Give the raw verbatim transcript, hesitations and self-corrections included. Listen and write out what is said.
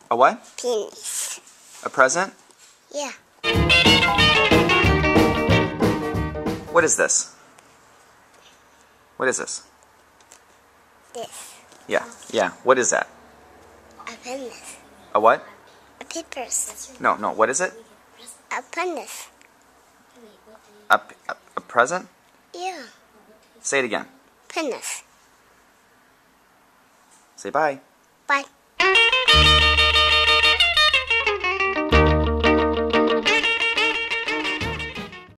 A what? Penis. A present? Yeah. What is this? What is this? This. Yeah, yeah. What is that? A penis. A what? A peppers. No, no. What is it? A penis. A, a, a present? Yeah. Say it again. Penis. Say bye. Bye.